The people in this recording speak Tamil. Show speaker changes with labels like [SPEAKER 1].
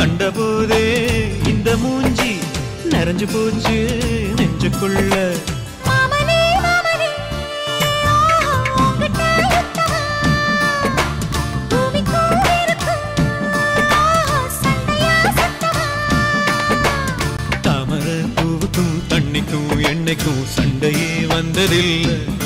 [SPEAKER 1] கண்டபோதே இந்த மூஞ்சி நிறைஞ்சு போச்சு நெஞ்சுக்குள்ள. தாமரை பூவுக்கும் தண்ணிக்கும் எண்ணெய்க்கும் சண்டையே வந்ததில்லை.